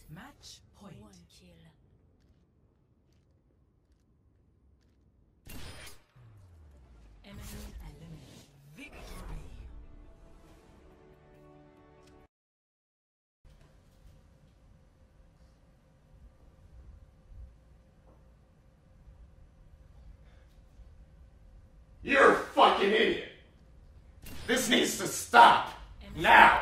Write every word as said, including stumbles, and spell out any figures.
Match point. One kill. Enemy eliminated. Victory. You're a fucking idiot. This needs to stop. Now.